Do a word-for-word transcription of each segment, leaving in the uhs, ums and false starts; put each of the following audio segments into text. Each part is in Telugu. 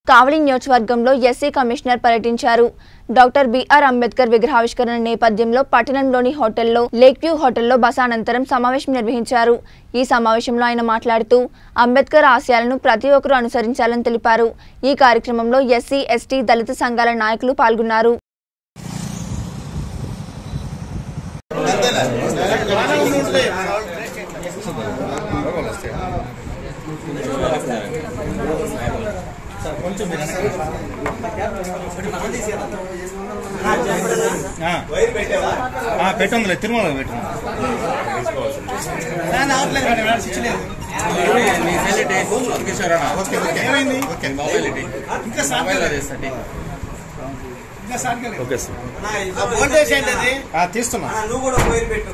కావలి నియోజకవర్గంలో ఎస్సీ కమిషనర్ పర్యటించారు. డాక్టర్ బిఆర్ అంబేద్కర్ విగ్రహావిష్కరణ నేపథ్యంలో పట్టణంలోని హోటల్లో లేక్ వ్యూ హోటల్లో బస అనంతరం సమావేశం నిర్వహించారు. ఈ సమావేశంలో ఆయన మాట్లాడుతూ అంబేద్కర్ ఆశయాలను ప్రతి ఒక్కరూ అనుసరించాలని తెలిపారు. ఈ కార్యక్రమంలో ఎస్సీ, ఎస్టీ, దళిత సంఘాల నాయకులు పాల్గొన్నారు. పెట్టందులే తిరుమల పెట్టండి. తీస్తున్నా నువ్వు కూడా వైర్ పెట్టు.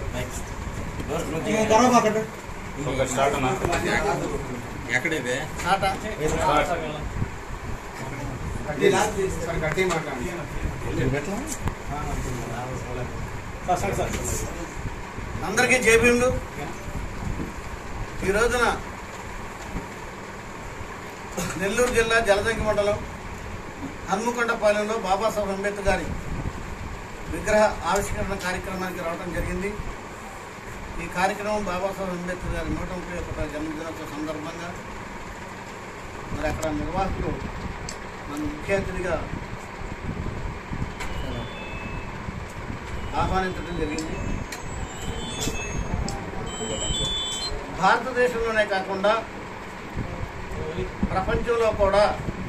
ఎక్కడిదే అందరికీ జేబీండు. ఈ రోజున నెల్లూరు జిల్లా జలదంకి మండలం హన్మకొండపాలెంలో బాబాసాహెబ్ అంబేద్కర్ గారి విగ్రహ ఆవిష్కరణ కార్యక్రమానికి రావడం జరిగింది. ఈ కార్యక్రమం బాబాసాహెబ్ అంబేద్కర్ గారి నూట ముప్పై ఒకటో జన్మదినోత్సవ సందర్భంగా మరి అక్కడ నిర్వాహకులు నన్ను ముఖ్య అతిథిగా ఆహ్వానించడం జరిగింది. భారతదేశంలోనే కాకుండా ప్రపంచంలో కూడా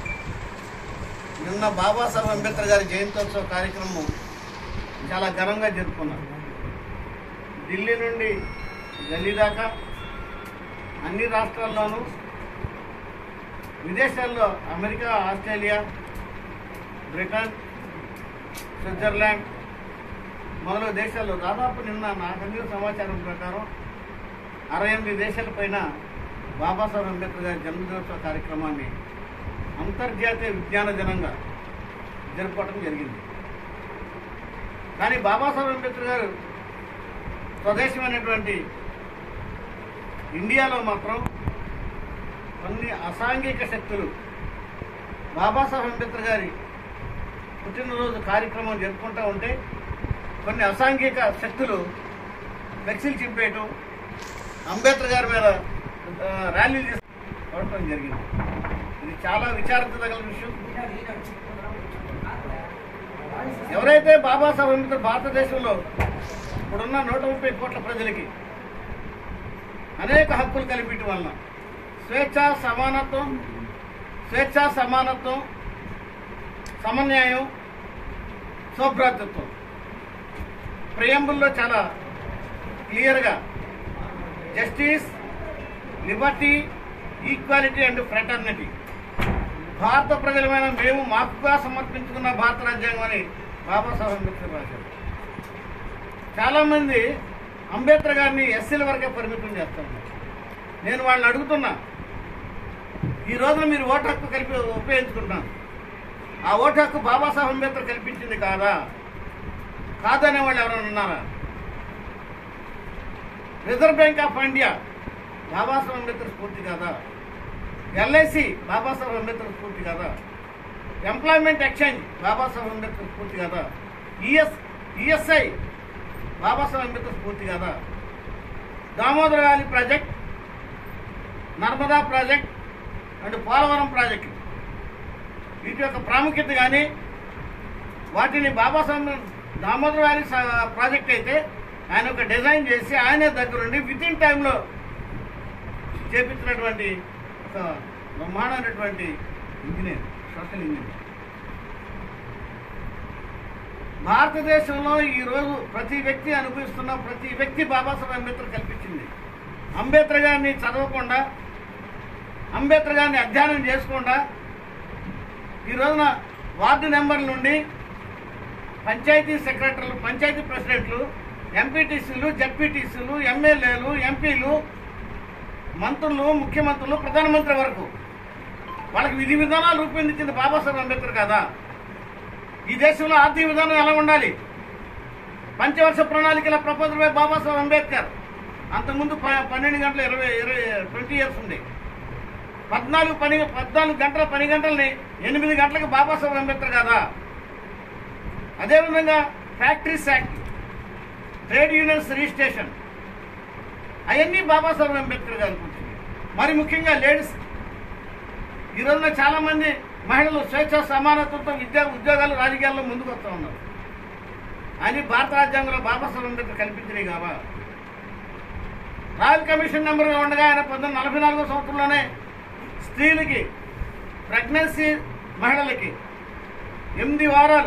నిన్న బాబాసాహెబ్ అంబేద్కర్ గారి జయంతోత్సవ కార్యక్రమం చాలా ఘనంగా జరుపుకున్నారు. ఢిల్లీ నుండి ఢిల్లీ దాకా అన్ని రాష్ట్రాల్లోనూ, విదేశాల్లో అమెరికా, ఆస్ట్రేలియా, బ్రిటన్, స్విట్జర్లాండ్ మొదలగు దేశాల్లో దాదాపు నిన్న నాకు అందిన సమాచారం ప్రకారం అరవై ఎనిమిది దేశాల పైన బాబాసాహెబ్ అంబేద్కర్ గారి జన్మదినోత్సవ కార్యక్రమాన్ని అంతర్జాతీయ విజ్ఞాన దినంగా జరుపుకోవడం జరిగింది. కానీ బాబాసాహెబ్ అంబేద్కర్ గారు స్వదేశమైనటువంటి ఇండియాలో మాత్రం కొన్ని అసాంఘిక శక్తులు బాబాసాహెబ్ అంబేద్కర్ గారి పుట్టినరోజు కార్యక్రమం జరుపుకుంటూ ఉంటే కొన్ని అసాంఘిక శక్తులు ఫ్లెక్సీలు చింపేయటం, అంబేద్కర్ గారి మీద ర్యాలీలు చేసుకోవడం జరిగింది. ఇది చాలా విచారించదగిన విషయం. ఎవరైతే బాబాసాహెబ్ అంబేద్కర్ భారతదేశంలో ఇప్పుడున్న నూట ముప్పై కోట్ల ప్రజలకి అనేక హక్కులు కల్పించడం వలన స్వేచ్ఛ, సమానత్వం స్వేచ్ఛ సమానత్వం సమన్యాయం, సౌభ్రాతృత్వం ప్రియంబుల్లో చాలా క్లియర్గా justice, liberty, equality and fraternity, భారత ప్రజలమైన మేము మాకుగా సమర్పించుకున్న భారత రాజ్యాంగం అని బాబాసాహెబ్ అంబేద్కర్ రాశారు. చాలామంది అంబేద్కర్ గారిని ఎస్సీల వరకే పరిమితం చేస్తూ ఉన్నారు. నేను వాళ్ళని అడుగుతున్నా, ఈ రోజున మీరు ఓటు హక్కు కలిపి ఉపయోగించుకుంటున్నాను. ఆ ఓటు హక్కు బాబాసాహెబ్ అంబేద్కర్ కల్పించింది కాదా? కాదనే వాళ్ళు ఎవరైనా ఉన్నారా? Reserve bank of India Babasaheb Ambedkar స్ఫూర్తి కాదా? ఎల్ఐసి బాబాసాహెబ్ అంబేద్కర్ స్ఫూర్తి కాదా? ఎంప్లాయ్మెంట్ ఎక్స్చేంజ్ బాబాసాహెబ్ అంబేద్కర్ స్ఫూర్తి కాదా? ఈఎస్ ఈఎస్ఐ బాబాసాహెబ్ అంబేద్కర్ స్ఫూర్తి కాదా? Damodar valley project, Narmada project and Polavaram project వీటి యొక్క ప్రాముఖ్యత కానీ వాటిని బాబాసాహెబ్ దామోదర వ్యాలీ ప్రాజెక్ట్ అయితే ఆయన ఒక డిజైన్ చేసి ఆయనే దగ్గరుండి విత్ ఇన్ టైంలో చేపించినటువంటి ఒక బ్రహ్మాండమైనటువంటి ఇంజనీర్, సోషల్ ఇంజనీర్. భారతదేశంలో ఈరోజు ప్రతి వ్యక్తి అనుభవిస్తున్న ప్రతి వ్యక్తి బాబాసాహెబ్ అంబేద్కర్ కల్పించింది. అంబేద్కర్ గారిని చదవకుండా, అంబేద్కర్ గారిని అధ్యయనం చేసుకుండా ఈ రోజున వార్డు నెంబర్ల నుండి పంచాయతీ సెక్రటరీలు, పంచాయతీ ప్రెసిడెంట్లు, ఎంపీటీసీలు, జడ్పీటీసీలు, ఎమ్మెల్యేలు, ఎంపీలు, మంత్రులు, ముఖ్యమంత్రులు, ప్రధానమంత్రి వరకు వాళ్ళకి విధి విధానాలు రూపొందించింది బాబాసాహెబ్ అంబేద్కర్ కదా. ఈ దేశంలో ఆర్థిక విధానం ఎలా ఉండాలి, పంచవర్ష ప్రణాళికల ప్రపోజల్ బై బాబాసాహెబ్ అంబేద్కర్. అంతకుముందు పన్నెండు గంటల ఇరవై ఇరవై ట్వంటీ ఇయర్స్ ఉంది. పద్నాలుగు పని పద్నాలుగు గంటల పని గంటల్ని ఎనిమిది గంటలకు బాబాసాహెబ్ అంబేద్కర్ కదా. అదేవిధంగా factories act, trade unions registration, అవన్నీ బాబాసాహెబ్ అంబేద్కర్ గారు కూర్చున్నాయి. మరి ముఖ్యంగా లేడీస్, ఈరోజున చాలా మంది మహిళలు స్వేచ్ఛ సమానత్వంతో విద్యా ఉద్యోగాలు రాజకీయాల్లో ముందుకు వస్తూ ఉన్నారు. అని భారత రాజ్యాంగంలో బాబాసాహెబ్ అంబేద్కర్ కల్పించినాయి కావా. రాయల్ కమిషన్ నెంబర్గా ఉండగా ఆయన పంతొమ్మిది నలభై నాలుగో సంవత్సరంలోనే స్త్రీలకి, ప్రెగ్నెన్సీ మహిళలకి ఎనిమిది వారాలు